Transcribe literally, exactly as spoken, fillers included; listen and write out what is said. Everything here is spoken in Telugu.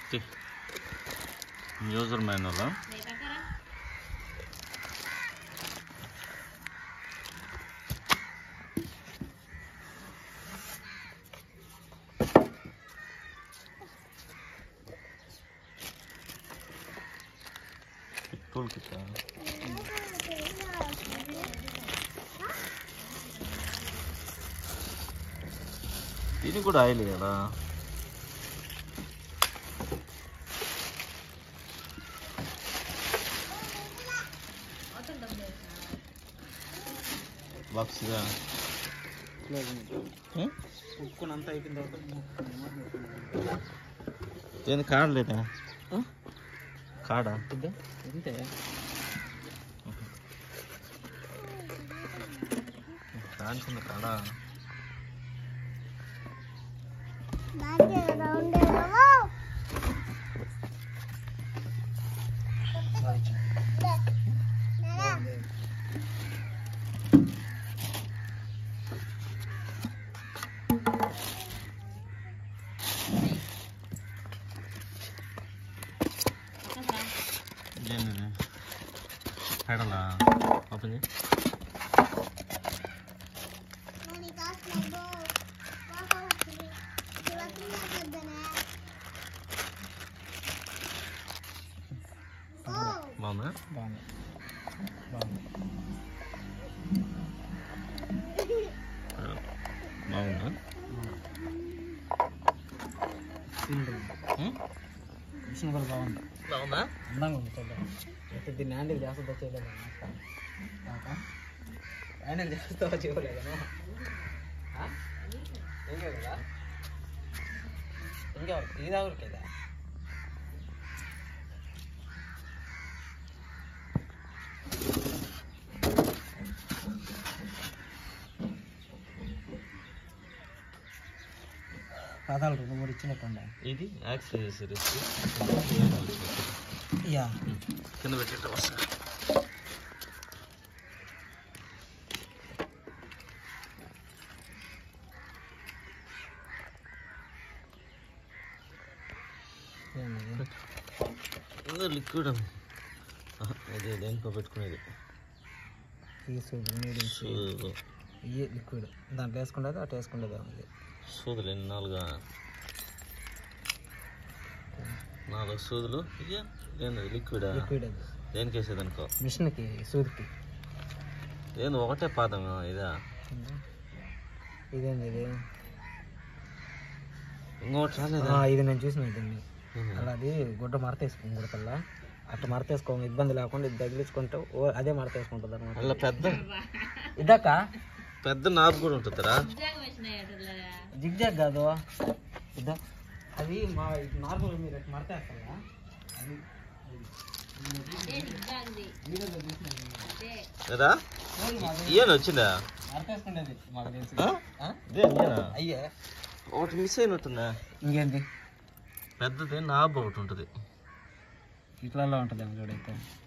యూజర్ మాన్యువల్ టూల్ కిట్ ఇది కూడా ఆయిల్ కదా బాక్స్గా ఉక్కునంతా అయిపోయిన తర్వాత ఏంది కాడ లేదా కాడ ఇంతే కాల్చింది కాడ ఏంది పెడలా ఓపెన్ చేయి బాగుందా బాగుంది బాగుంది బాగుందా మిషన్ కూడా బాగుంది బాగుందా అందంగా ఉంది చూద్దాం అయితే దీన్ని హ్యాండిల్ చేస్తుందో చేయలేదు హ్యాండిల్ చేస్తావా చేయలేదా ఇంకే కదా ఇంకెవరు ఇది ఎవరికేదా పదాలు రెండు మూడు ఇచ్చినట్టుండే ఇది యాక్సెసరీస్ యా కింద పెట్టేట వస్తా ఇంకా లిక్విడ్ అదే దేనికో పెట్టుకునేది ఈ సూది నూడిల్స్ ఈ లిక్విడ్ దాంట్లో వేసుకుంటుంది అటు వేసుకుంటుంది ఉంది సూదులు ఎన్ని నాలుగా నాలుగు సూదులు ఇక ఏంది లిక్విడ్ లిక్విడ్ అది దేనికి వేసేది అనుకో మిషన్కి సూదికి ఏంది ఒకటే పాదం ఇదా ఇదేంది ఇది ఇంకొకటి రాలేదా ఇది నేను చూసిన దీన్ని అలా అది గుడ్డ మడత వేసుకుని గుడకల్లా అట్లా మడత వేసుకో ఇబ్బంది లేకుండా ఇది తగిలించుకుంటే ఓ అదే మడత వేసుకుంటుంది అనమాట అలా పెద్ద ఇదాక పెద్ద నాబ్ కూడా ఉంటుందిరా జిగ్జాగ్ కాదు ఇదా అది మా నార్మల్ మీరు మడత వేస్తారా అది కదా ఏం వచ్చిందా మడత వేసుకునేది మాకు తెలిసి అయ్యే ఒకటి మిస్ అయినట్టుందా ఇంకేంటి పెద్దది నాబ్ ఒకటి ఉంటుంది ఇట్లా ఉంటుంది చూడైతే